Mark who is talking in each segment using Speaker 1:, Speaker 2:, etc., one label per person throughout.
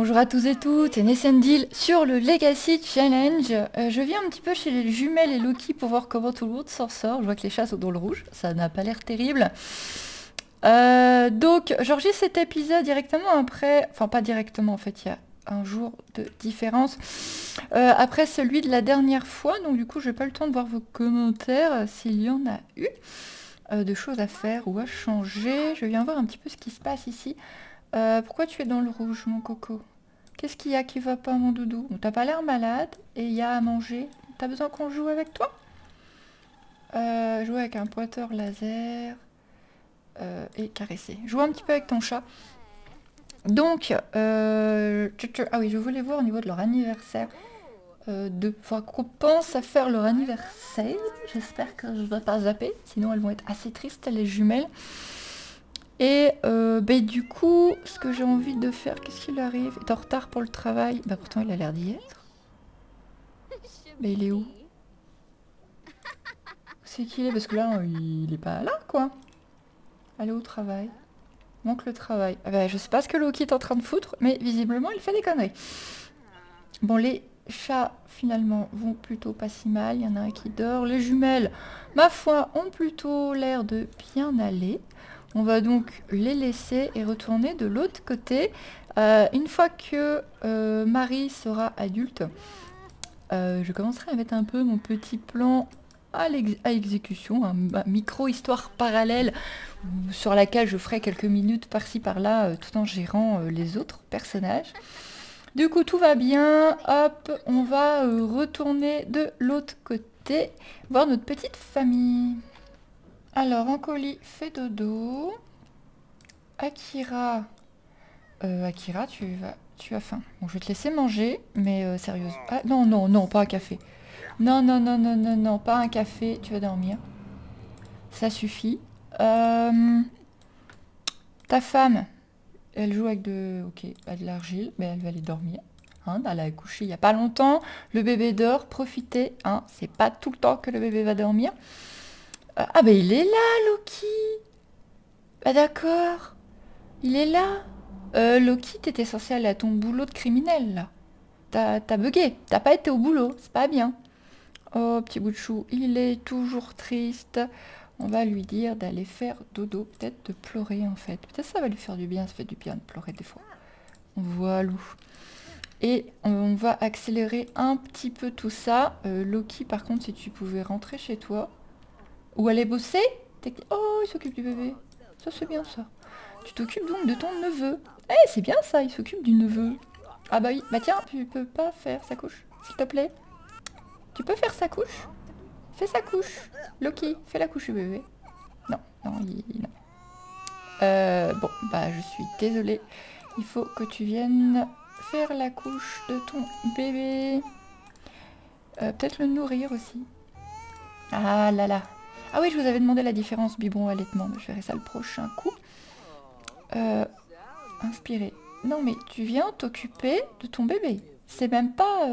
Speaker 1: Bonjour à tous et toutes, c'est Nessendil sur le Legacy Challenge. Je viens un petit peu chez les jumelles et Loki pour voir comment tout le monde s'en sort. Je vois que les chats sont dans le rouge, ça n'a pas l'air terrible. Donc j'enregistre cet épisode directement après, enfin pas directement en fait, il y a un jour de différence après celui de la dernière fois. Donc du coup j'ai pas le temps de voir vos commentaires s'il y en a eu de choses à faire ou à changer. Je viens voir un petit peu ce qui se passe ici. Pourquoi tu es dans le rouge, mon coco? Qu'est-ce qu'il y a qui va pas, mon doudou? T'as pas l'air malade et il y a à manger. T'as besoin qu'on joue avec toi? Jouer avec un pointeur laser et caresser. Joue un petit peu avec ton chat. Donc, ah oui, je voulais voir au niveau de leur anniversaire. Faut qu'on pense à faire leur anniversaire. J'espère que je ne vais pas zapper, sinon elles vont être assez tristes, les jumelles. Et du coup, ce que j'ai envie de faire, qu'est-ce qu'il arrive? Il est en retard pour le travail. Bah pourtant il a l'air d'y être. Mais il est où? C'est qu'il est? Parce que là, il est pas là, quoi. Aller au travail. Manque le travail. Ah bah, je sais pas ce que Loki est en train de foutre, mais visiblement il fait des conneries. Bon, les chats, finalement, vont plutôt pas si mal. Il y en a un qui dort. Les jumelles, ma foi, ont plutôt l'air de bien aller. On va donc les laisser et retourner de l'autre côté. Une fois que Marie sera adulte, je commencerai à mettre un peu mon petit plan à exécution, ma micro-histoire parallèle sur laquelle je ferai quelques minutes par-ci par-là tout en gérant les autres personnages. Du coup, tout va bien. Hop, on va retourner de l'autre côté, voir notre petite famille. Alors, Ancoli fait dodo. Akira, Akira, tu as faim. Bon, je vais te laisser manger, mais sérieusement. Ah, non, non, non, pas un café. Non, non, non, non, non, non, pas un café. Tu vas dormir. Ça suffit. Ta femme, elle joue avec de l'argile, mais elle va aller dormir. Hein, elle a accouché il n'y a pas longtemps. Le bébé dort, profitez. Hein, c'est pas tout le temps que le bébé va dormir. Ah, ben il est là, Loki. Bah d'accord. Il est là. Loki, t'étais censé aller à ton boulot de criminel, là. T'as bugué. T'as pas été au boulot. C'est pas bien. Oh, petit bout de chou. Il est toujours triste. On va lui dire d'aller faire dodo. Peut-être de pleurer, en fait. Peut-être ça va lui faire du bien. Ça fait du bien de pleurer, des fois. Voilà. Et on va accélérer un petit peu tout ça. Loki, par contre, si tu pouvais rentrer chez toi. Ou aller bosser. Oh, il s'occupe du bébé. Ça, c'est bien, ça. Tu t'occupes donc de ton neveu. Eh, c'est bien ça, il s'occupe du neveu. Ah bah oui, bah tiens, tu peux pas faire sa couche, s'il te plaît. Tu peux faire sa couche? Fais sa couche. Loki, fais la couche du bébé. Non, non, non. Bon, bah je suis désolée. Il faut que tu viennes faire la couche de ton bébé. Peut-être le nourrir aussi. Ah là là. Ah oui, je vous avais demandé la différence biberon-allaitement. Je verrai ça le prochain coup. Inspiré. Non mais tu viens t'occuper de ton bébé. C'est même pas...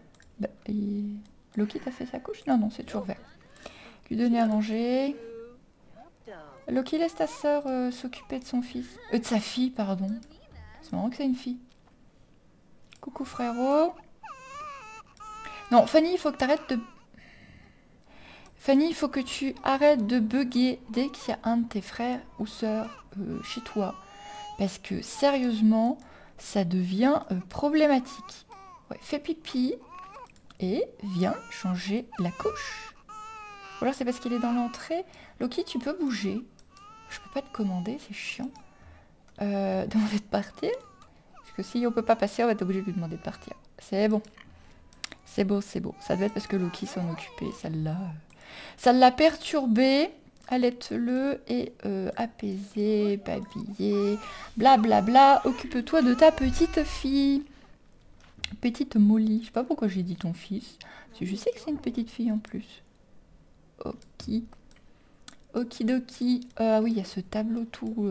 Speaker 1: Loki t'a fait sa couche? Non, non, c'est toujours vert. Lui donner à manger. Loki, laisse ta sœur s'occuper de son fils. De sa fille, pardon. C'est marrant que c'est une fille. Coucou frérot. Non, Fanny, il faut que tu arrêtes de... Fanny, il faut que tu arrêtes de bugger dès qu'il y a un de tes frères ou sœurs chez toi. Parce que sérieusement, ça devient problématique. Ouais, fais pipi et viens changer la couche. Ou alors c'est parce qu'il est dans l'entrée. Loki, tu peux bouger. Je peux pas te commander, c'est chiant. Demander de partir. Parce que si on peut pas passer, on va être obligé de lui demander de partir. C'est bon. C'est beau, c'est beau. Ça devait être parce que Loki s'en occupait. Ça l'a perturbé. Allaite-le et apaiser, babiller, blablabla. Occupe-toi de ta petite fille. Petite Molly. Je sais pas pourquoi j'ai dit ton fils. Parce que je sais que c'est une petite fille en plus. Ok. Okidoki. Ah oui, il y a ce tableau tout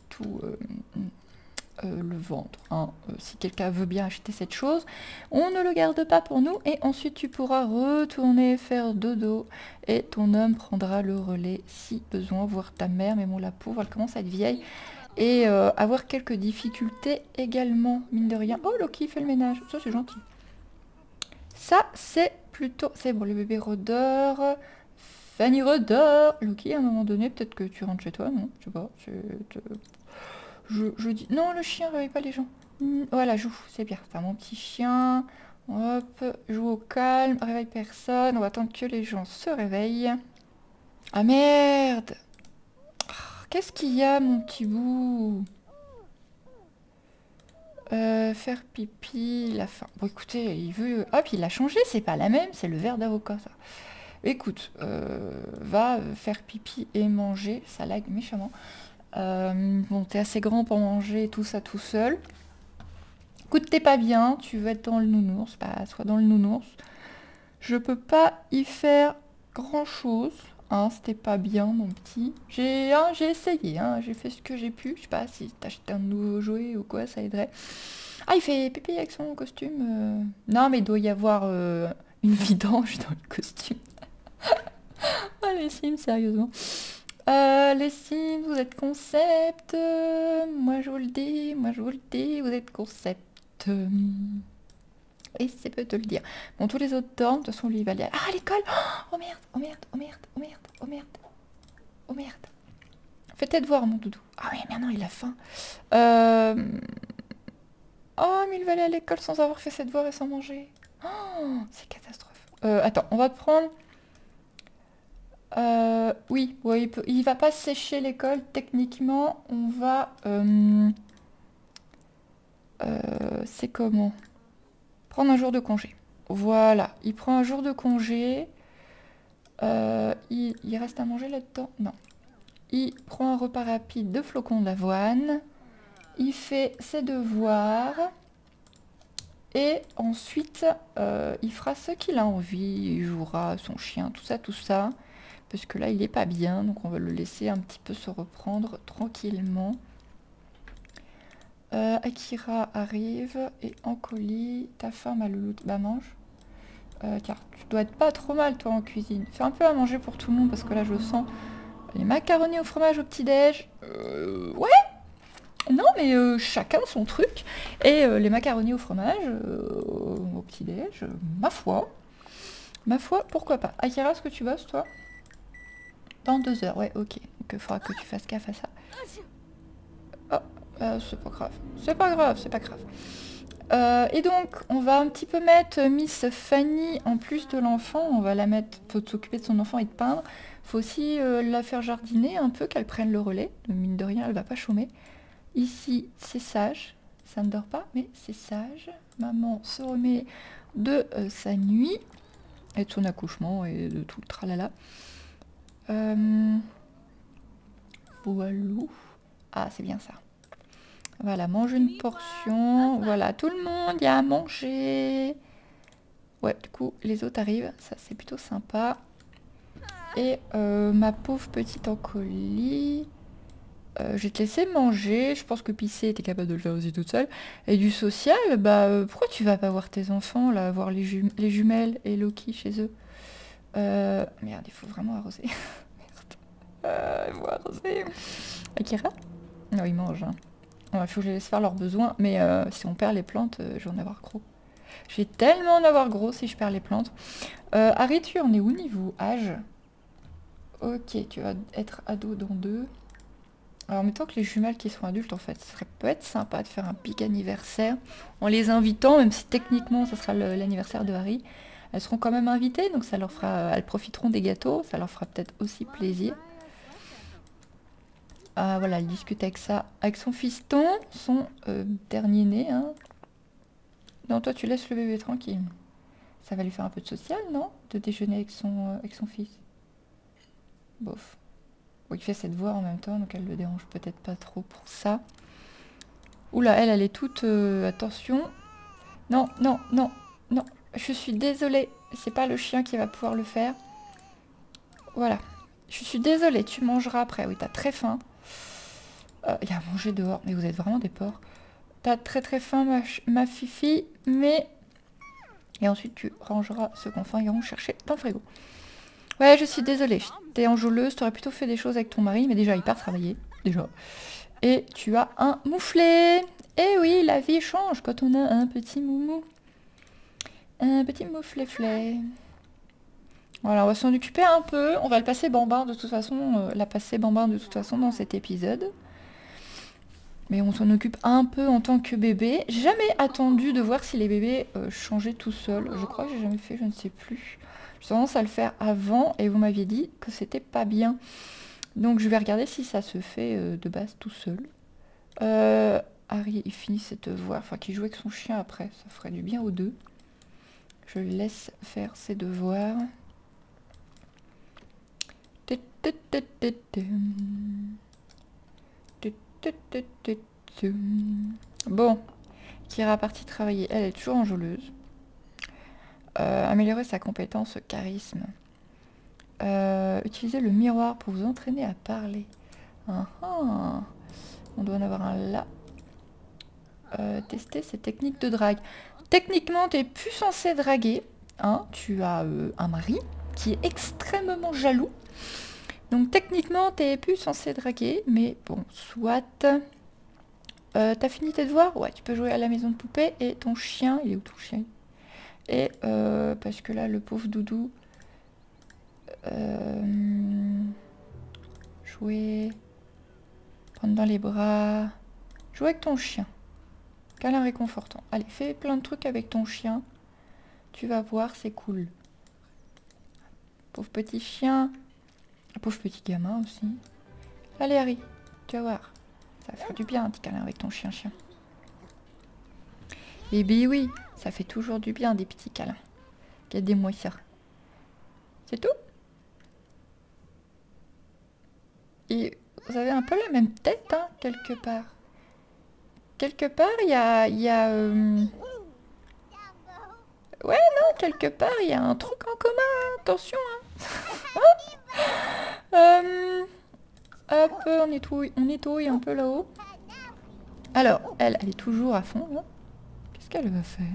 Speaker 1: le ventre. Hein. Si quelqu'un veut bien acheter cette chose, on ne le garde pas pour nous. Et ensuite, tu pourras retourner faire dodo. Et ton homme prendra le relais si besoin, voir ta mère. Mais bon, la pauvre, elle commence à être vieille. et avoir quelques difficultés également, mine de rien. Oh, Loki fait le ménage, ça c'est gentil. Ça c'est plutôt... C'est bon, le bébé rôdeur. Fanny rôdeur. Loki, à un moment donné, peut-être que tu rentres chez toi, non? Je sais pas. Je dis... Non, le chien, réveille pas les gens. Voilà, joue, c'est bien. C'est mon petit chien. Hop, joue au calme, réveille personne. On va attendre que les gens se réveillent. Ah merde! Qu'est-ce qu'il y a, mon petit bout? Faire pipi, la faim. Bon, écoutez, il veut... Hop, il a changé, c'est pas la même, c'est le verre d'avocat, ça. Écoute, va faire pipi et manger, ça lag méchamment. Bon, t'es assez grand pour manger tout ça tout seul. Écoute, t'es pas bien, tu veux être dans le nounours, bah, sois dans le nounours. Je peux pas y faire grand-chose. Hein, c'était pas bien, mon petit. J'ai essayé, hein, j'ai fait ce que j'ai pu. Je sais pas si t'achètes un nouveau jouet ou quoi, ça aiderait. Ah, il fait pipi avec son costume. Non, mais il doit y avoir une vidange dans le costume. Ah, les Sims, sérieusement. Les Sims, vous êtes concept. Moi, je vous le dis, vous êtes concept. Et c'est peu te le dire. Bon, tous les autres dorment, de toute façon, lui, il va aller à l'école. Oh merde, oh merde, oh merde, oh merde, oh merde. Oh merde. Fais tes devoirs, mon doudou. Ah oui, maintenant, il a faim. Oh, mais il va aller à l'école sans avoir fait ses devoirs et sans manger. Oh, c'est catastrophe. Attends, on va te prendre... oui, ouais, il va pas sécher l'école. Techniquement, on va... c'est comment? Prendre un jour de congé. Voilà, il prend un jour de congé. Il reste à manger là-dedans? Non. Il prend un repas rapide de flocons d'avoine. Il fait ses devoirs. Et ensuite, il fera ce qu'il a envie. Il jouera son chien, tout ça, tout ça. Parce que là, il est pas bien. Donc, on va le laisser un petit peu se reprendre tranquillement. Akira arrive et en colis, ta femme a le loot. Bah mange. Tiens, tu dois être pas trop mal toi en cuisine. Fais un peu à manger pour tout le monde parce que là je sens les macaronis au fromage au petit-déj. Ouais. Non mais chacun son truc. Et les macaronis au fromage au petit-déj, ma foi. Ma foi, pourquoi pas. Akira, est-ce que tu bosses toi? Dans 2 heures, ouais, ok. Donc il faudra que tu fasses gaffe à ça. C'est pas grave, c'est pas grave, c'est pas grave. Et donc, on va un petit peu mettre Miss Fanny en plus de l'enfant. On va la mettre, faut s'occuper de son enfant et de peindre. Faut aussi la faire jardiner un peu, qu'elle prenne le relais. Mine de rien, elle va pas chômer. Ici, c'est sage. Ça ne dort pas, mais c'est sage. Maman se remet de sa nuit et de son accouchement et de tout le tralala. Voilou. Ah, c'est bien ça. Voilà, mange une portion. Voilà, tout le monde y a à manger. Ouais, du coup, les autres arrivent. Ça, c'est plutôt sympa. Et ma pauvre petite en colis. Je vais te laisser manger. Je pense que pisser, était capable de le faire aussi toute seule. Et du social, bah, pourquoi tu vas pas voir tes enfants, là, voir les jumelles et Loki chez eux? Merde, il faut vraiment arroser. Merde. Il faut arroser. Akira? Non, ils mangent, hein. Il faut que je les laisse faire leurs besoins, mais si on perd les plantes, je vais en avoir gros. Je vais tellement en avoir gros si je perds les plantes. Harry, tu en es où niveau âge? Ok, tu vas être ado dans 2. Alors, en même temps que les jumelles qui sont adultes, en fait, ça peut être sympa de faire un big anniversaire en les invitant, même si techniquement, ça sera l'anniversaire de Harry. Elles seront quand même invitées, donc ça leur fera, elles profiteront des gâteaux, ça leur fera peut-être aussi plaisir. Ah voilà, elle discute avec son fiston, son dernier né. Hein. Non, toi tu laisses le bébé tranquille. Ça va lui faire un peu de social, non? De déjeuner avec son fils. Bof. Bon, il fait ses devoirs en même temps, donc elle le dérange peut-être pas trop pour ça. Oula, elle est toute... attention. Non, non, non, non. Je suis désolée. C'est pas le chien qui va pouvoir le faire. Voilà. Je suis désolée, tu mangeras après. Oui, t'as très faim. Il y a à manger dehors, mais vous êtes vraiment des porcs. T'as très très faim ma fifi, mais... Et ensuite tu rangeras ce qu'enfants iront chercher dans le frigo. Ouais, je suis désolée, t'es enjôleuse, t'aurais plutôt fait des choses avec ton mari, mais déjà il part travailler, déjà. Et tu as un mouflet. Et oui, la vie change quand on a un petit moumou. Un petit mouflet-flet. Voilà, on va s'en occuper un peu. On va le passer bambin de toute façon. La passer bambin de toute façon dans cet épisode. Mais on s'en occupe un peu en tant que bébé. J'ai jamais attendu de voir si les bébés changeaient tout seuls. Je crois que j'ai jamais fait, je ne sais plus. J'ai tendance à le faire avant et vous m'aviez dit que c'était pas bien. Donc je vais regarder si ça se fait de base tout seul. Harry, il finit ses devoirs. Enfin, qu'il joue avec son chien après. Ça ferait du bien aux deux. Je le laisse faire ses devoirs. Bon, Kira partie travailler. Elle est toujours enjôleuse. Améliorer sa compétence charisme. Utiliser le miroir pour vous entraîner à parler. On doit en avoir un là. Tester ses techniques de drague. Techniquement, tu n'es plus censé draguer. Hein, tu as un mari qui est extrêmement jaloux. Donc techniquement, tu n'es plus censé draguer. Mais bon, soit... T'as fini tes devoirs? Ouais, tu peux jouer à la maison de poupée. Et ton chien, il est où ton chien? Et parce que là, le pauvre doudou... jouer... Prendre dans les bras... Jouer avec ton chien. Câlin réconfortant. Allez, fais plein de trucs avec ton chien. Tu vas voir, c'est cool. Pauvre petit chien. Pauvre petit gamin aussi. Allez, Harry, tu vas voir. Ça va faire du bien un petit câlin avec ton chien-chien. Et bien oui, ça fait toujours du bien des petits câlins. Regardez-moi ça. C'est tout? Et vous avez un peu la même tête, hein, quelque part. Quelque part, il y a... Ouais, non, quelque part, il y a un truc en commun. Attention, hein. Hop, on nettoie un peu là-haut. Alors, elle est toujours à fond, là. Qu'est-ce qu'elle va faire?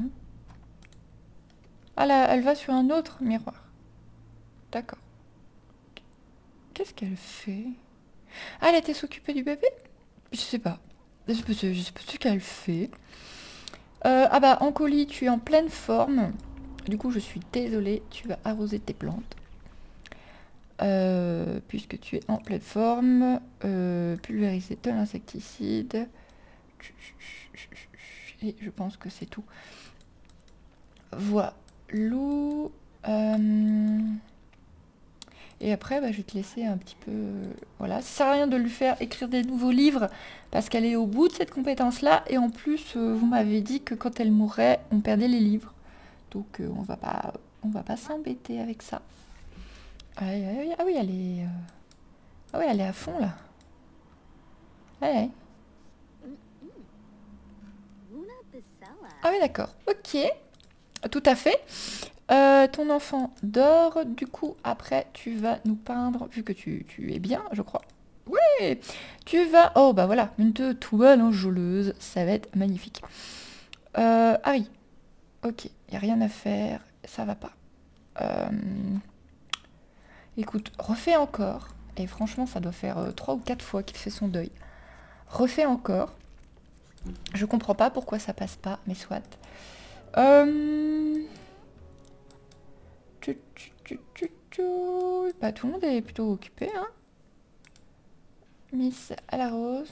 Speaker 1: Ah là, elle va sur un autre miroir. D'accord. Qu'est-ce qu'elle fait? Ah, elle était s'occuper du bébé? Je sais pas. Je sais pas ce qu'elle fait. Ah bah, Ancoli, tu es en pleine forme. Du coup, je suis désolée, tu vas arroser tes plantes. Puisque tu es en pleine forme. Pulvériser de l'insecticide. Et je pense que c'est tout. Voilà. Et après, bah, je vais te laisser un petit peu... voilà, ça sert à rien de lui faire écrire des nouveaux livres parce qu'elle est au bout de cette compétence-là. Et en plus, vous m'avez dit que quand elle mourrait, on perdait les livres. Donc, on va pas s'embêter avec ça. Ah oui, elle est... Ah oui, elle est à fond, là. Ouais. Ah oui, d'accord. Ok. Tout à fait. Ton enfant dort, du coup, après, tu vas nous peindre, vu que tu es bien, je crois. Oui, tu vas... Oh, bah voilà, une toile enjôleuse, ça va être magnifique. Harry, ok, il n'y a rien à faire, ça va pas. Écoute, refais encore, et franchement, ça doit faire 3 ou 4 fois qu'il fait son deuil. Refais encore. Je comprends pas pourquoi ça passe pas, mais soit. Bah, tout le monde est plutôt occupé, hein. Miss à la rose.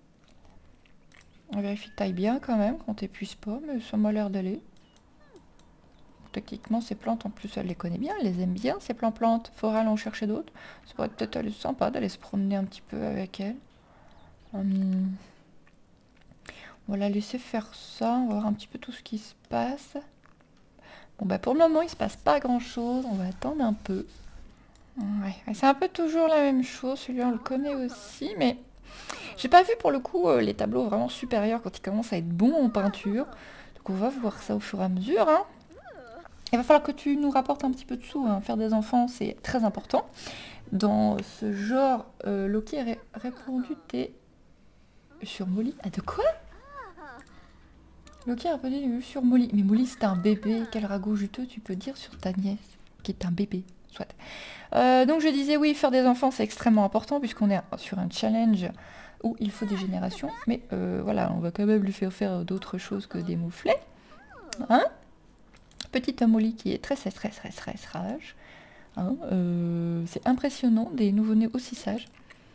Speaker 1: On vérifie que t'ailles bien quand même, qu'on t'épuise pas, mais ça m'a l'air d'aller. Techniquement, ces plantes, en plus, elle les connaît bien, elle les aime bien, ces plantes. Faudra aller en chercher d'autres. Ça pourrait peut-être aller sympa d'aller se promener un petit peu avec elle. On va la laisser faire ça, on va voir un petit peu tout ce qui se passe. Bon bah pour le moment il se passe pas grand chose, on va attendre un peu. Ouais, c'est un peu toujours la même chose, celui-là on le connaît aussi, mais j'ai pas vu pour le coup les tableaux vraiment supérieurs quand ils commencent à être bons en peinture. Donc on va voir ça au fur et à mesure. Hein. Il va falloir que tu nous rapportes un petit peu de sous, hein. Faire des enfants c'est très important. Dans ce genre, Loki a répondu t'es sur Molly. Ah de quoi? Loki a répondu sur Molly. Mais Molly, c'est un bébé. Quel ragot juteux tu peux dire sur ta nièce, qui est un bébé. Soit. Donc je disais, oui, faire des enfants, c'est extrêmement important, puisqu'on est sur un challenge où il faut des générations. Mais voilà, on va quand même lui faire d'autres choses que des mouflets. Hein? Petit homme au lit qui est très sage. Hein, c'est impressionnant, des nouveau-nés aussi sages.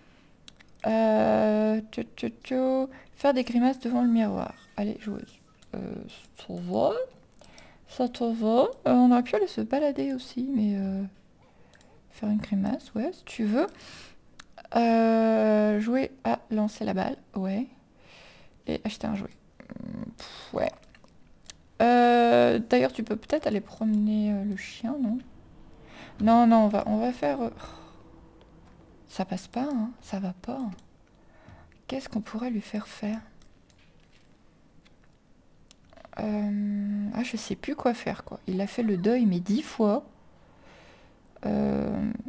Speaker 1: Faire des grimaces devant le miroir. Allez, joueuse. Ça va. Ça te va. On aurait pu aller se balader aussi, mais... faire une grimace, ouais, si tu veux. Jouer à lancer la balle, ouais. Et acheter un jouet. Ouais. D'ailleurs, tu peux peut-être aller promener le chien, non? Non, non, on va faire... Ça passe pas, hein, ça va pas. Qu'est-ce qu'on pourrait lui faire faire? Ah, je sais plus quoi faire, quoi. Il a fait le deuil, mais 10 fois. Un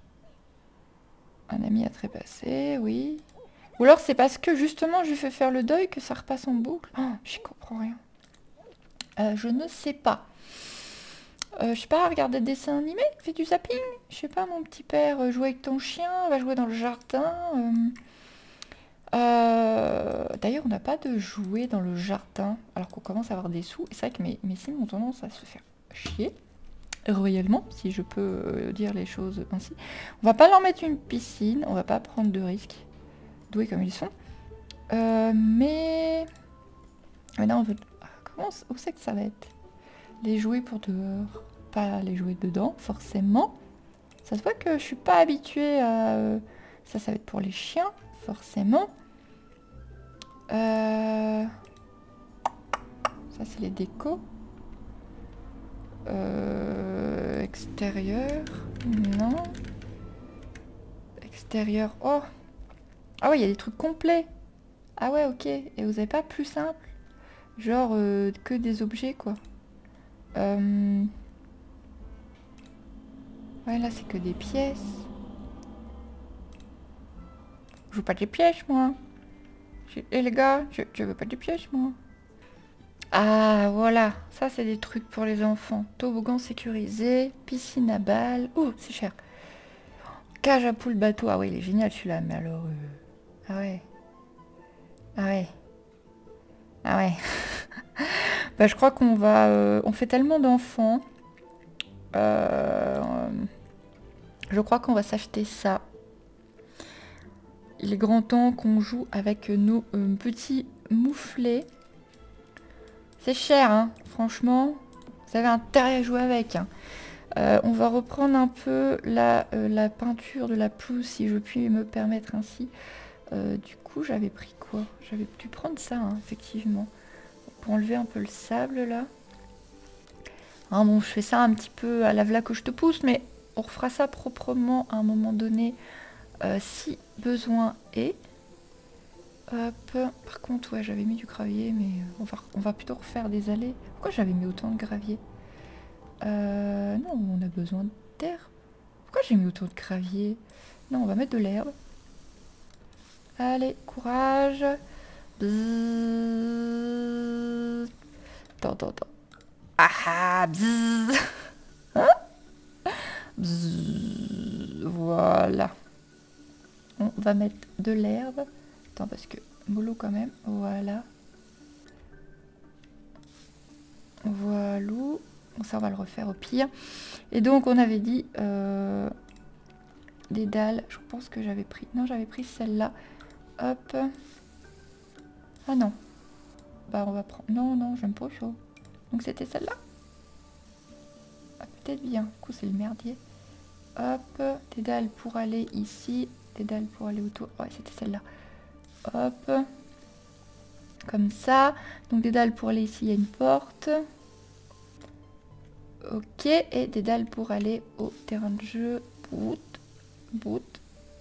Speaker 1: ami a trépassé, oui. Ou alors c'est parce que justement je lui fais faire le deuil que ça repasse en boucle. Oh, j'y comprends rien. Je ne sais pas. Je sais pas, regarder des dessins animés, fais du zapping. Je sais pas, mon petit père, jouer avec ton chien, va jouer dans le jardin. D'ailleurs, on n'a pas de jouets dans le jardin, alors qu'on commence à avoir des sous. Et c'est vrai que mes sims ont tendance à se faire chier, royalement, si je peux dire les choses ainsi. On va pas leur mettre une piscine, on va pas prendre de risques, doués comme ils sont. Mais non, on veut... Où c'est que ça va être? Les jouets pour dehors, pas les jouets dedans, forcément. Ça se voit que je suis pas habituée à... Ça va être pour les chiens, forcément. Ça, c'est les décos. Extérieur, non. Extérieur, oh. Ah ouais, il y a des trucs complets. Ah ouais, ok. Et vous avez pas plus simple? Genre que des objets, quoi. Ouais, là, c'est que des pièces. Je veux pas des pièces, moi. Et les gars, je veux pas des pièces, moi. Ah, voilà. Ça, c'est des trucs pour les enfants. Toboggan sécurisé, piscine à balles. Ouh, c'est cher. Cage à poules bateau. Ah ouais, il est génial, celui-là. Mais alors... Ah ouais. Ah ouais. Ah ouais. Bah, je crois qu'on va... on fait tellement d'enfants. Je crois qu'on va s'acheter ça. Il est grand temps qu'on joue avec nos petits mouflets. C'est cher, hein, franchement. Vous avez intérêt à jouer avec. Hein. On va reprendre un peu la peinture de la pelouse, si je puis me permettre ainsi. Du coup, j'avais pris quoi? J'avais dû prendre ça, hein, effectivement. Pour enlever un peu le sable, là. Hein, bon, je fais ça un petit peu à la v'là que je te pousse, mais on refera ça proprement à un moment donné, si besoin est. Hop. Par contre, ouais, j'avais mis du gravier, mais on va plutôt refaire des allées. Pourquoi j'avais mis autant de gravier? Non, on a besoin d'air. Pourquoi j'ai mis autant de gravier? Non, on va mettre de l'herbe. Allez, courage. Bzzz. Attends. Ah ah, bzzz. Hein? Bzzz. Voilà. On va mettre de l'herbe. Attends, parce que mollo quand même. Voilà. Voilà. Bon, ça, on va le refaire au pire. Et donc, on avait dit des dalles. Je pense que j'avais pris... Non, j'avais pris celle-là. Hop. Ah non. Bah, on va prendre... Non, j'aime pas ça. Donc, c'était celle-là. Ah, peut-être bien. Du coup, c'est le merdier. Hop. Des dalles pour aller ici. Des dalles pour aller autour. Ouais, c'était celle-là. Hop. Comme ça. Donc, des dalles pour aller ici. Il y a une porte. Ok. Et des dalles pour aller au terrain de jeu. Boot.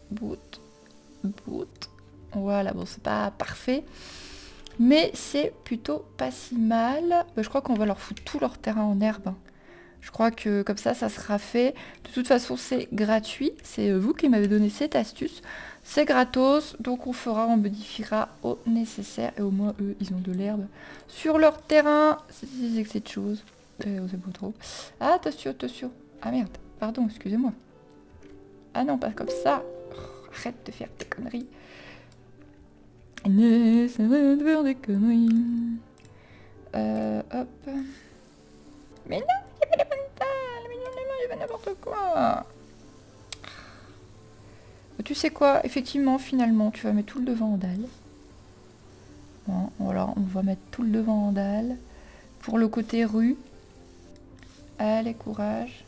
Speaker 1: Voilà. Bon, c'est pas parfait. Mais c'est plutôt pas si mal. Je crois qu'on va leur foutre tout leur terrain en herbe. Je crois que comme ça sera fait. De toute façon, c'est gratuit. C'est vous qui m'avez donné cette astuce. C'est gratos. Donc on modifiera au nécessaire. Et au moins, eux, ils ont de l'herbe sur leur terrain. C'est que cette chose. C'est pas trop. Ah, attention. Ah merde, pardon, excusez-moi. Ah non, pas comme ça. Oh, arrête de faire tes conneries. Mais ça va de faire des conneries. Hop. Mais non, j'ai pas la bonne taille. Mais non, j'ai fait n'importe quoi. Tu sais quoi, effectivement, finalement, tu vas mettre tout le devant en dalle. Bon, voilà, on va mettre tout le devant en dalle. Pour le côté rue. Allez, courage.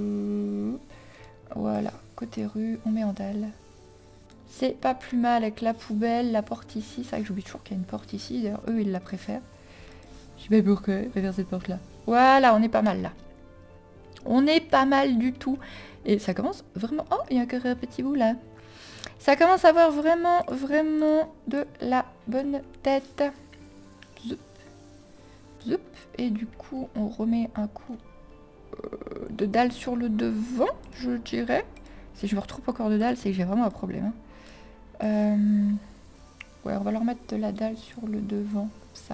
Speaker 1: Voilà, côté rue, on met en dalle. C'est pas plus mal avec la poubelle, la porte ici. C'est vrai que j'oublie toujours qu'il y a une porte ici. D'ailleurs, eux, ils la préfèrent. Je sais pas pourquoi, ils préfèrent cette porte-là. Voilà, on est pas mal là. On est pas mal du tout. Et ça commence vraiment... Oh, il y a encore un petit bout là. Ça commence à avoir vraiment, vraiment de la bonne tête. Zoup. Zoup. Et du coup, on remet un coup de dalle sur le devant, je dirais. Si je me retrouve encore de dalle, c'est que j'ai vraiment un problème. Hein. Ouais, on va leur mettre de la dalle sur le devant, ça.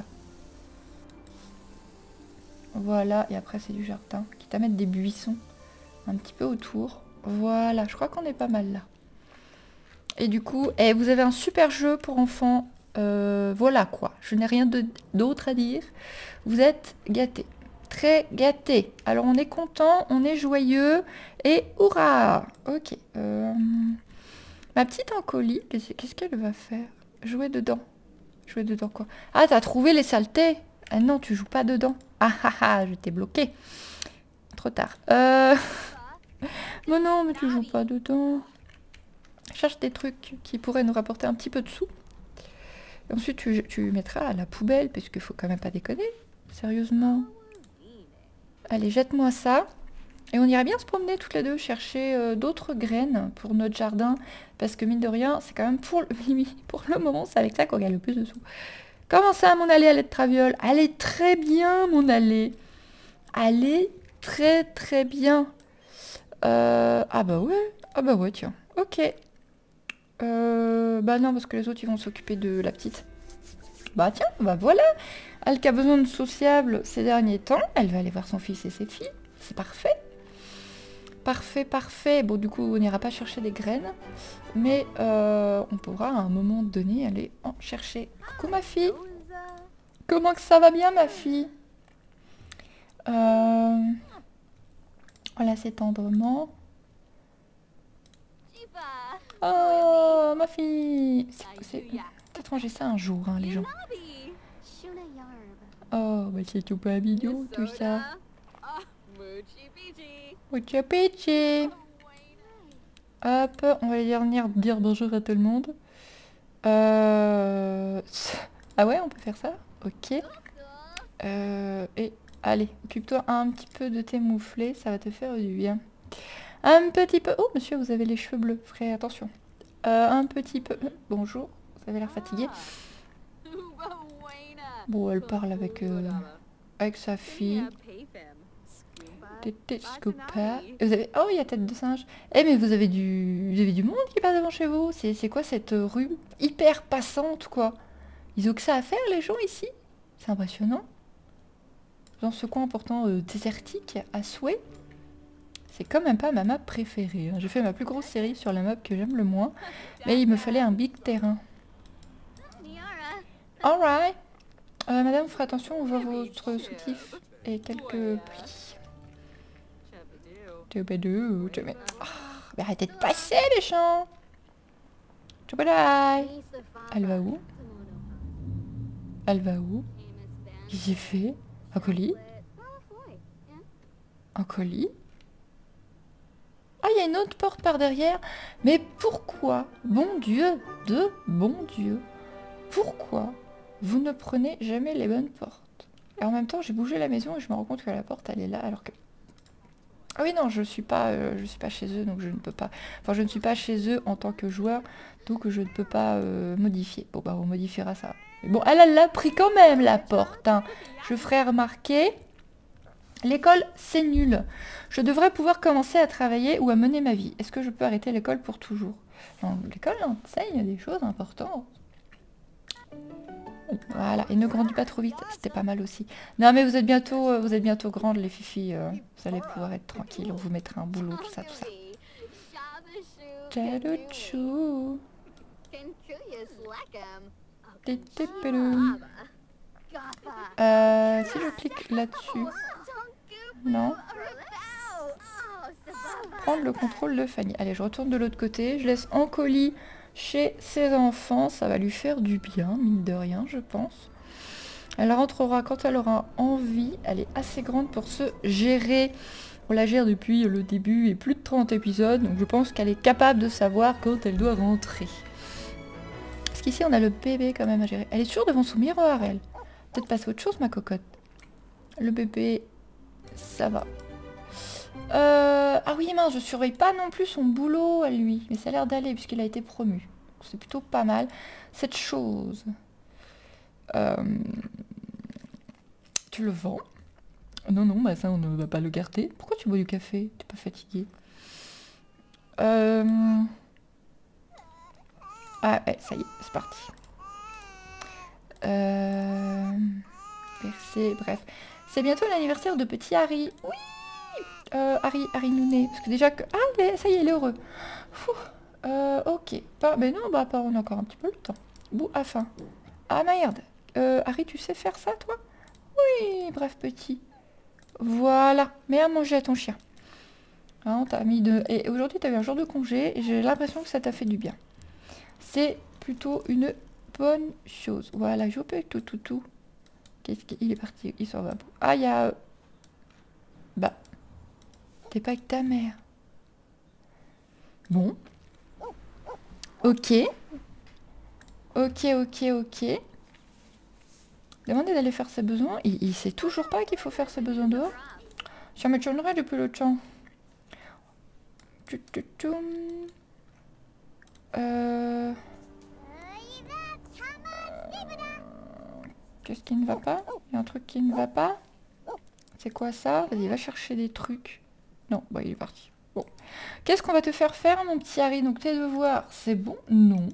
Speaker 1: Voilà, et après c'est du jardin. Quitte à mettre des buissons un petit peu autour. Voilà, je crois qu'on est pas mal là. Et du coup, vous avez un super jeu pour enfants. Voilà quoi, je n'ai rien d'autre à dire. Vous êtes gâtés. Très gâtés. Alors on est content, on est joyeux. Et hurrah. Ok. Ma petite encolie, qu'est-ce qu'elle va faire? Jouer dedans. Jouer dedans quoi? Ah, t'as trouvé les saletés? Ah non, tu joues pas dedans. Ah ah ah, je t'ai bloqué. Trop tard. Mais non, mais tu joues pas dedans. Cherche des trucs qui pourraient nous rapporter un petit peu de sous. Et ensuite, tu mettras à la poubelle, parce qu'il faut quand même pas déconner. Sérieusement. Allez, jette-moi ça. Et on irait bien se promener toutes les deux, chercher d'autres graines pour notre jardin. Parce que mine de rien, c'est quand même pour le moment, c'est avec ça qu'on gagne le plus de sous. Comment ça, mon allée à l'aide traviole? Allez, très bien, mon allée. Allez, très très bien. Ah bah ouais, tiens. Ok. Bah non, parce que les autres, ils vont s'occuper de la petite. Bah tiens, bah voilà. Elle qui a besoin de sociable ces derniers temps, elle va aller voir son fils et ses filles. C'est parfait. Parfait, parfait. Bon, du coup, on n'ira pas chercher des graines. Mais on pourra à un moment donné aller en chercher. Coucou ma fille. Comment que ça va bien ma fille? Voilà, c'est tendrement. Oh, ma fille. Peut-être manger ça un jour, hein, les gens. Oh, bah c'est tout pas mignon, tout ça. Mucha pichi. Hop, on va venir dire bonjour à tout le monde. Ah ouais, on peut faire ça? Ok. Et allez, occupe-toi un petit peu de tes mouflets, ça va te faire du bien. Un petit peu... Oh, monsieur, vous avez les cheveux bleus, frère, attention. Un petit peu... Bonjour, vous avez l'air fatigué. Bon, elle parle avec sa fille. Scopa. Vous avez... Oh, il y a tête de singe. Eh, mais vous avez du monde qui passe devant chez vous. C'est quoi cette rue hyper passante, quoi? Ils ont que ça à faire, les gens, ici? C'est impressionnant. Dans ce coin pourtant désertique, à souhait. C'est quand même pas ma map préférée. Hein. J'ai fait ma plus grosse série sur la map que j'aime le moins. Mais il me fallait un big terrain. Alright. Madame, fera attention, on voit votre soutif et quelques plis. Mais arrêtez de passer, les gens. Elle va où? Elle va où? Qu'est-ce qu'il fait? Un colis? Un colis? Ah, il y a une autre porte par derrière. Mais pourquoi, bon Dieu, bon Dieu, pourquoi vous ne prenez jamais les bonnes portes? Et en même temps, j'ai bougé la maison et je me rends compte que la porte, elle est là, alors que... Ah oui, non, je suis pas chez eux, donc je ne peux pas... Enfin, je ne suis pas chez eux en tant que joueur, donc je ne peux pas modifier. Bon, bah, on modifiera ça. Mais bon, elle l'a pris quand même, la porte. Hein. Je ferai remarquer... L'école, c'est nul. Je devrais pouvoir commencer à travailler ou à mener ma vie. Est-ce que je peux arrêter l'école pour toujours? L'école enseigne des choses importantes. Voilà, et ne grandis pas trop vite, c'était pas mal aussi. Non mais vous êtes bientôt grandes les filles, vous allez pouvoir être tranquille, on vous mettra un boulot, tout ça, tout ça. Tchalouchou. Si je clique là-dessus... Non. Prendre le contrôle de Fanny. Allez, je retourne de l'autre côté. Je laisse en colis chez ses enfants. Ça va lui faire du bien, mine de rien, je pense. Elle rentrera quand elle aura envie. Elle est assez grande pour se gérer. On la gère depuis le début et plus de 30 épisodes. Donc je pense qu'elle est capable de savoir quand elle doit rentrer. Parce qu'ici, on a le bébé quand même à gérer. Elle est toujours devant son miroir, elle. Peut-être passer à autre chose, ma cocotte. Le bébé, ça va. Ah oui, mince, je surveille pas non plus son boulot à lui. Mais ça a l'air d'aller puisqu'il a été promu. C'est plutôt pas mal. Cette chose... tu le vends? Non, non, bah ça on ne va pas le garder. Pourquoi tu bois du café? T'es pas fatigué? Ah ouais, ça y est, c'est parti. Percé, bref. C'est bientôt l'anniversaire de petit Harry. Oui, Harry Nounet. Parce que déjà que... Ah, ça y est, il est heureux. Ok. Mais non, bah on a encore un petit peu le temps. Bout à fin. Ah merde. Harry, tu sais faire ça, toi? Oui, bref, petit. Voilà. Mets à manger à ton chien. Hein, t'as mis de... Et aujourd'hui, t'as eu un jour de congé et j'ai l'impression que ça t'a fait du bien. C'est plutôt une bonne chose. Voilà, je peux tout. Qu'est-ce qu'il est parti? Il s'en va. Ah, il y a... Bah. T'es pas avec ta mère. Bon. Ok. Demandez d'aller faire ses besoins. Il sait toujours pas qu'il faut faire ses besoins dehors. Ça m'étonnerait depuis le temps. Qu'est-ce qui ne va pas? Il y a un truc qui ne va pas. C'est quoi ça? Vas-y, va chercher des trucs. Non, bah il est parti. Bon. Qu'est-ce qu'on va te faire faire, mon petit Harry? Donc tes devoirs, c'est bon? Non.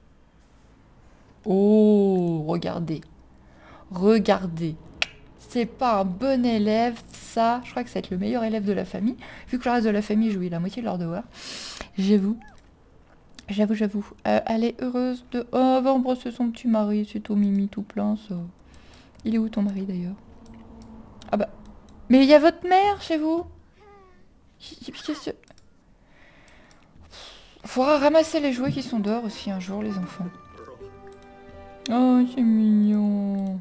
Speaker 1: Oh, regardez. Regardez. C'est pas un bon élève, ça. Je crois que ça va être le meilleur élève de la famille. Vu que le reste de la famille jouait la moitié de leurs devoirs. J'avoue. Elle est heureuse de... Oh, elle va embrasser son petit mari. C'est tout mimi, tout plein, ça. Il est où ton mari, d'ailleurs? Ah bah... Mais il y a votre mère chez vous? Faudra ramasser les jouets qui sont dehors aussi un jour, les enfants. Oh, c'est mignon.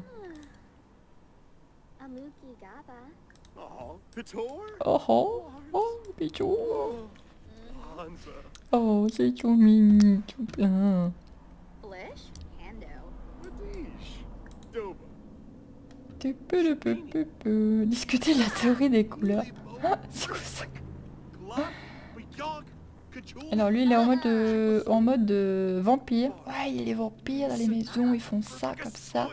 Speaker 1: Pitou. Oh, c'est tout mignon, tout plein. Discuter de la théorie des couleurs. Ah, c'est quoi ça? Alors lui il est en mode vampire. Ouais, il y a les vampires dans les maisons, ils font ça comme ça.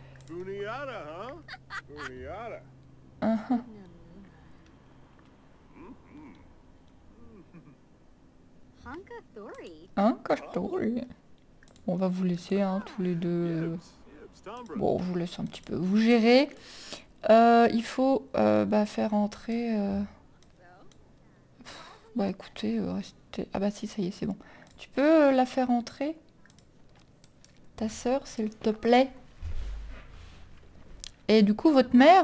Speaker 1: Cache-toi. On va vous laisser tous les deux. Bon, je vous laisse un petit peu vous gérer. Il faut faire entrer... Bah écoutez, restez... Ah bah si, ça y est, c'est bon. Tu peux la faire entrer? Ta sœur, s'il te plaît. Et du coup, votre mère,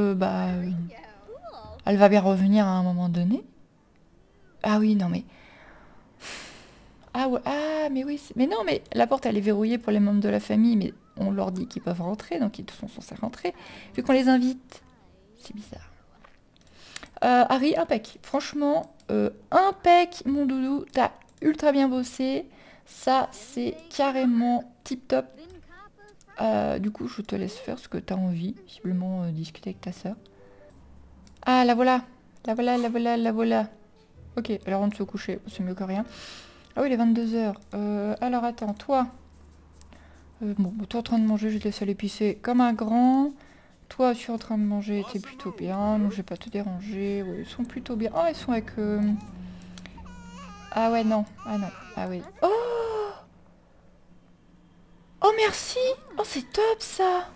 Speaker 1: elle va bien revenir à un moment donné. Ah oui, non mais... Ah ouais, ah mais oui, mais non, mais la porte elle est verrouillée pour les membres de la famille, mais on leur dit qu'ils peuvent rentrer, donc ils sont censés rentrer, vu qu'on les invite. C'est bizarre. Harry, impec. Franchement, impec, mon doudou. T'as ultra bien bossé. Ça, c'est carrément tip top. Du coup, je te laisse faire ce que t'as envie. Visiblement, discuter avec ta soeur. Ah, la voilà. La voilà. Ok, elle rentre se coucher. C'est mieux que rien. Ah oui, il est 22 h. Alors, attends, toi. Bon, toi en train de manger, je vais te laisser aller pisser comme un grand. Toi, je suis en train de manger, t'es plutôt bien. Donc, je vais pas te déranger. Ouais, ils sont plutôt bien. Oh, ils sont avec... Ah ouais, non. Ah non. Ah oui. Oh! Oh, merci! Oh, c'est top, ça!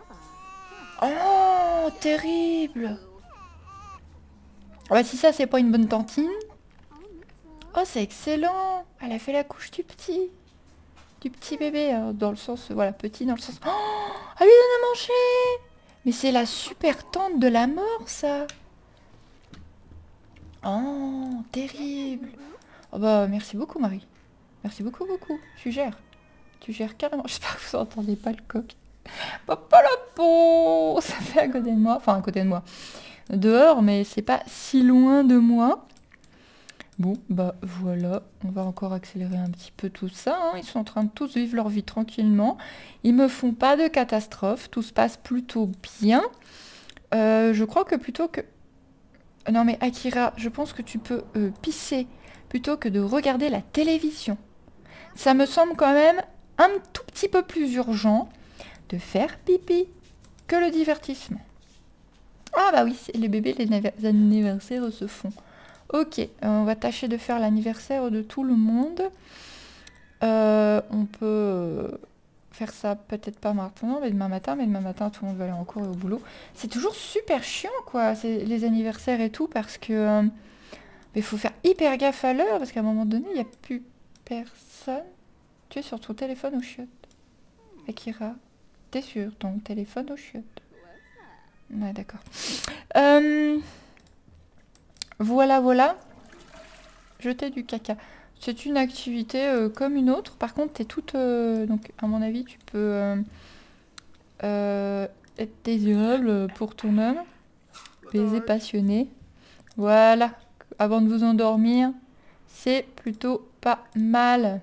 Speaker 1: Oh, terrible! Ah bah, si ça, c'est pas une bonne tantine. Oh, c'est excellent! Elle a fait la couche du petit. Du petit bébé, dans le sens, voilà, petit dans le sens... Oh, elle lui donne à manger. Mais c'est la super tante de la mort, ça. Oh, terrible. Oh bah, merci beaucoup, Marie. Merci beaucoup, beaucoup. Tu gères. Tu gères carrément. J'espère que vous entendez pas le coq. Papa la peau. Ça fait à côté de moi. Enfin, à côté de moi. Dehors, mais c'est pas si loin de moi. Bon, bah voilà. On va encore accélérer un petit peu tout ça. Hein. Ils sont en train de tous vivre leur vie tranquillement. Ils me font pas de catastrophe. Tout se passe plutôt bien. Je crois que plutôt que... Non mais Akira, je pense que tu peux pisser plutôt que de regarder la télévision. Ça me semble quand même un tout petit peu plus urgent de faire pipi que le divertissement. Ah bah oui, les bébés, les anniversaires se font. Ok, on va tâcher de faire l'anniversaire de tout le monde. On peut faire ça peut-être pas maintenant, mais demain matin tout le monde va aller en cours et au boulot. C'est toujours super chiant quoi, les anniversaires et tout, parce que il faut faire hyper gaffe à l'heure, parce qu'à un moment donné, il n'y a plus personne. Tu es sur ton téléphone aux chiottes. Akira, t'es sur ton téléphone aux chiottes. Ouais, d'accord. Voilà, voilà. Jeter du caca. C'est une activité comme une autre. Par contre, t'es toute... donc, à mon avis, tu peux être désirable pour ton homme. Baiser passionné. Voilà. Avant de vous endormir, c'est plutôt pas mal.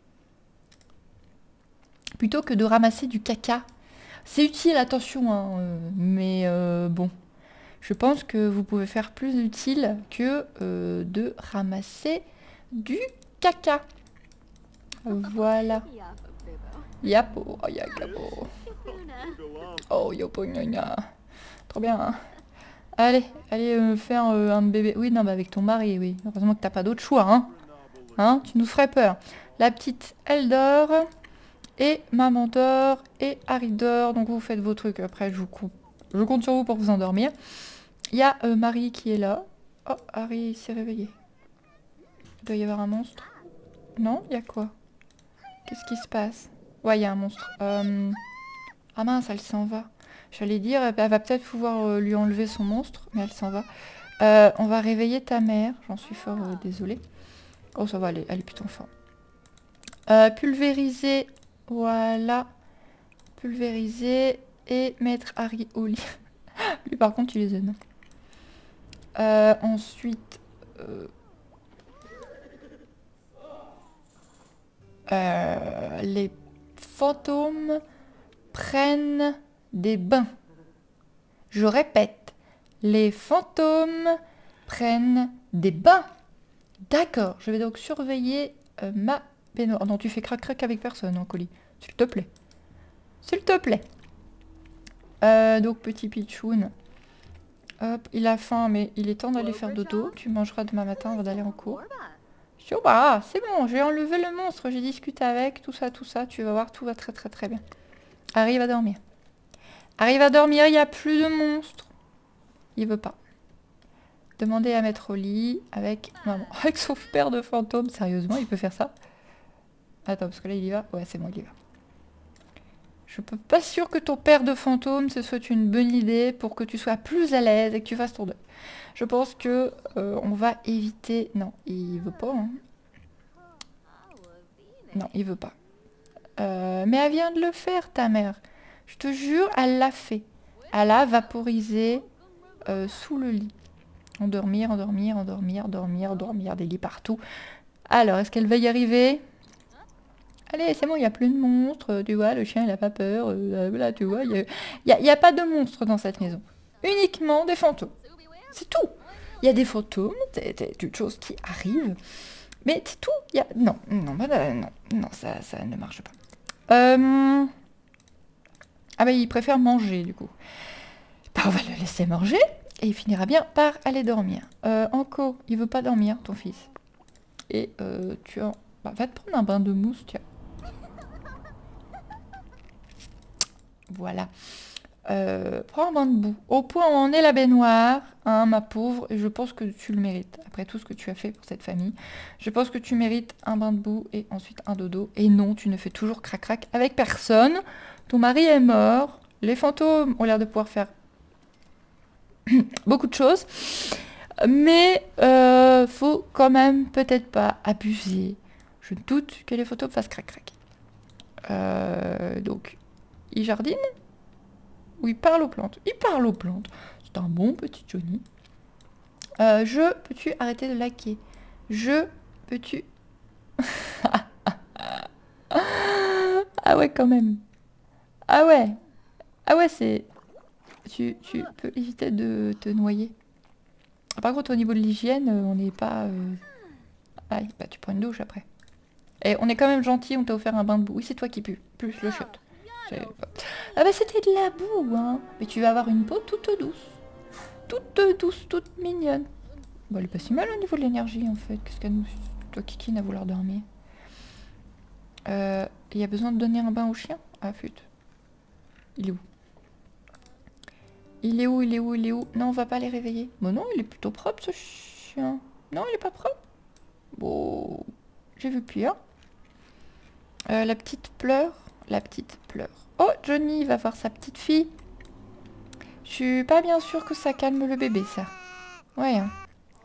Speaker 1: Plutôt que de ramasser du caca. C'est utile, attention, hein, mais bon. Je pense que vous pouvez faire plus utile que de ramasser du caca. Voilà. Yapo, oh yakapo. Oh yopo gna. Trop bien. Hein. Allez, allez faire un bébé. Oui, non, mais avec ton mari, oui. Heureusement que t'as pas d'autre choix, hein. Hein, tu nous ferais peur. La petite, elle dort. Et maman dort. Et Harry dort. Donc vous faites vos trucs. Après, je compte sur vous pour vous endormir. Il y a Marie qui est là. Oh, Harry s'est réveillé. Il doit y avoir un monstre. Non, il y a quoi? Qu'est-ce qui se passe? Ouais, il y a un monstre. Ah mince, elle s'en va. J'allais dire, elle va peut-être pouvoir lui enlever son monstre, mais elle s'en va. On va réveiller ta mère. J'en suis fort désolée. Oh, ça va, elle est plutôt forte. Pulvériser. Voilà. Pulvériser. Et mettre Harry au lit. Lui, par contre, il les aime. Ensuite... les fantômes prennent des bains. Je répète, les fantômes prennent des bains. D'accord, je vais donc surveiller ma baignoire. Non, tu fais crac-crac avec personne, hein, colis. S'il te plaît. S'il te plaît. Donc, petit pitchoun. Hop, il a faim, mais il est temps d'aller faire dodo. Tu mangeras demain matin avant d'aller en cours. Bah, c'est bon, j'ai enlevé le monstre, j'ai discuté avec, tout ça, tu vas voir, tout va très très très bien. Arrive à dormir. Arrive à dormir, il n'y a plus de monstre. Il veut pas. Demandez à mettre au lit avec maman. Avec son père de fantôme, sérieusement, il peut faire ça? Attends, parce que là il y va. Ouais, c'est bon, il y va. Je peux pas sûr que ton père de fantôme, ce soit une bonne idée pour que tu sois plus à l'aise et que tu fasses ton deuil. Je pense que on va éviter... Non, il veut pas. Hein. Non, il veut pas. Mais elle vient de le faire, ta mère. Je te jure, elle l'a fait. Elle a vaporisé sous le lit. Endormir, endormir, endormir, dormir, dormir, des lits partout. Alors, est-ce qu'elle va y arriver? Allez, c'est bon, il n'y a plus de monstres. Tu vois, le chien, il n'a pas peur. Là, tu vois, il n'y a pas de monstres dans cette maison. Uniquement des fantômes. C'est tout. Il y a des fantômes, c'est une chose qui arrive. Mais c'est tout. Non, ça ne marche pas. Ah bah il préfère manger du coup. Bah on va le laisser manger et il finira bien par aller dormir. Anko, il veut pas dormir, ton fils. Et bah, va te prendre un bain de mousse, tiens. Voilà. Prends un bain de boue. Au point où en est la baignoire, hein, ma pauvre, et je pense que tu le mérites. Après tout ce que tu as fait pour cette famille, je pense que tu mérites un bain de boue et ensuite un dodo. Et non, tu ne fais toujours crac-crac avec personne. Ton mari est mort. Les fantômes ont l'air de pouvoir faire beaucoup de choses. Mais faut quand même peut-être pas abuser. Je doute que les fantômes fassent crac-crac. Donc, il jardine ou il parle aux plantes? Il parle aux plantes. C'est un bon petit Johnny. Peux-tu arrêter de laquer? Peux-tu... Ah ouais, quand même. Ah ouais. Ah ouais, c'est... Tu peux éviter de te noyer. Par contre, au niveau de l'hygiène, on n'est pas... Aïe, bah tu prends une douche après. Et on est quand même gentil, on t'a offert un bain de boue. Oui, c'est toi qui pue, plus le chiotte. Ah bah c'était de la boue, hein. Mais tu vas avoir une peau toute douce. Toute douce, toute mignonne. Bah elle est pas si mal au niveau de l'énergie, en fait. Qu'est-ce qu'elle nous... Toi, Kiki, à vouloir dormir. Il y a besoin de donner un bain au chien? Ah, flûte. Il est où? Il est où? Il est où? Il est où? Non, on va pas les réveiller. Bon non, il est plutôt propre, ce chien. Non, il est pas propre. Bon... J'ai vu pire. La petite pleure. La petite pleure. Oh, Johnny va voir sa petite fille. Je suis pas bien sûre que ça calme le bébé, ça. Ouais. Hein.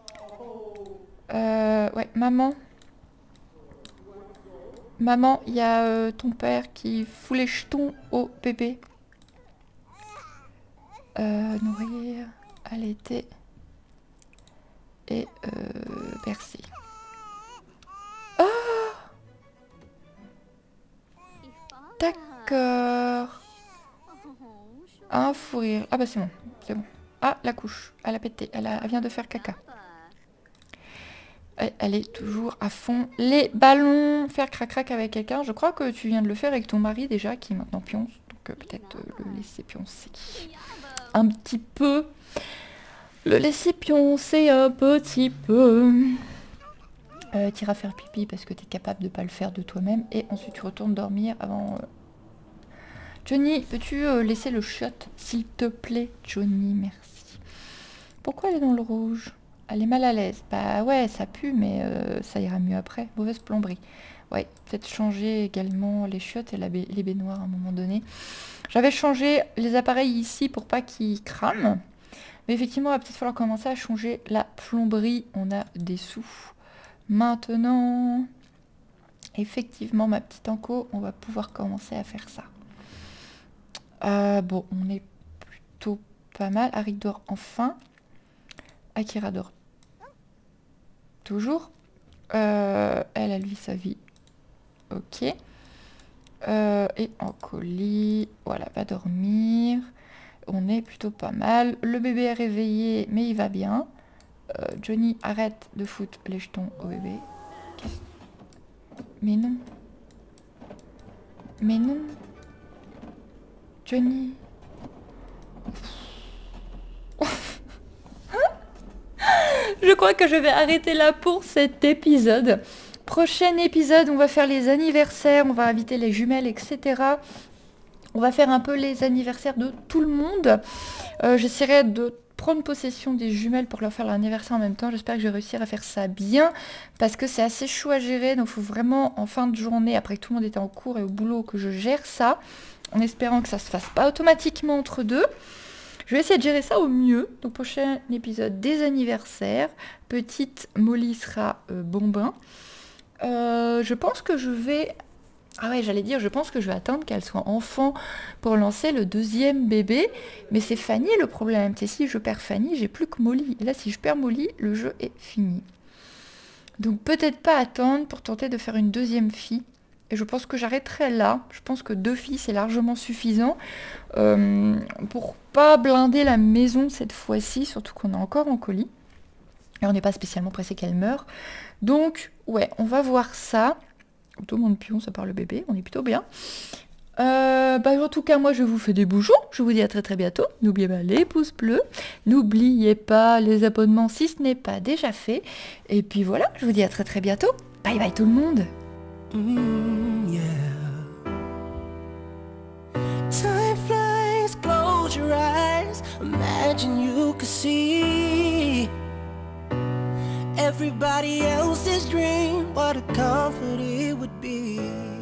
Speaker 1: Ouais, maman. Maman, il y a ton père qui fout les jetons au bébé. Nourrir, allaiter et bercer. D'accord. Un fou rire. Ah bah c'est bon, c'est bon. Ah, la couche. Elle a pété. Elle vient de faire caca. Elle est toujours à fond. Les ballons. Faire crac-crac avec quelqu'un. Je crois que tu viens de le faire avec ton mari déjà, qui maintenant pionce. Donc peut-être le laisser pioncer. Un petit peu. Le laisser pioncer un petit peu. T'iras faire pipi parce que tu es capable de pas le faire de toi-même. Et ensuite tu retournes dormir avant... Johnny, peux-tu laisser le chiotte, s'il te plaît? Johnny, merci. Pourquoi elle est dans le rouge? Elle est mal à l'aise. Bah ouais, ça pue, mais ça ira mieux après. Mauvaise plomberie. Ouais, peut-être changer également les chiottes et les baignoires à un moment donné. J'avais changé les appareils ici pour pas qu'ils crament. Mais effectivement, il va peut-être falloir commencer à changer la plomberie. On a des sous. Maintenant, effectivement, ma petite enco, on va pouvoir commencer à faire ça. Bon, on est plutôt pas mal. Harry dort enfin. Akira dort toujours. Elle a lui sa vie. Ok. Et en colis. Voilà, va dormir. On est plutôt pas mal. Le bébé est réveillé, mais il va bien. Johnny, arrête de foutre les jetons au bébé. Okay. Mais non. Mais non. Johnny. Je crois que je vais arrêter là pour cet épisode. Prochain épisode, on va faire les anniversaires, on va inviter les jumelles, etc. On va faire un peu les anniversaires de tout le monde. J'essaierai de prendre possession des jumelles pour leur faire l'anniversaire en même temps. J'espère que je vais réussir à faire ça bien, parce que c'est assez chaud à gérer. Donc il faut vraiment en fin de journée, après que tout le monde était en cours et au boulot, que je gère ça, en espérant que ça se fasse pas automatiquement entre deux. Je vais essayer de gérer ça au mieux. Donc prochain épisode des anniversaires. Petite Molly sera bon bain. Je pense que je vais... Ah ouais, j'allais dire, je pense que je vais attendre qu'elle soit enfant pour lancer le deuxième bébé. Mais c'est Fanny le problème. C'est si je perds Fanny, j'ai plus que Molly. Et là, si je perds Molly, le jeu est fini. Donc peut-être pas attendre pour tenter de faire une deuxième fille. Et je pense que j'arrêterai là. Je pense que 2 filles, c'est largement suffisant. Pour pas blinder la maison cette fois-ci, surtout qu'on est encore en colis. Et on n'est pas spécialement pressé qu'elle meure. Donc, ouais, on va voir ça. Tout le monde pion, ça part le bébé, on est plutôt bien. En tout cas, moi, je vous fais des bouchons. Je vous dis à très très bientôt. N'oubliez pas les pouces bleus. N'oubliez pas les abonnements si ce n'est pas déjà fait. Et puis voilà, je vous dis à très très bientôt. Bye bye tout le monde. Yeah. Time flies, close
Speaker 2: Imagine you could see everybody else's dream, what a comfort it would be.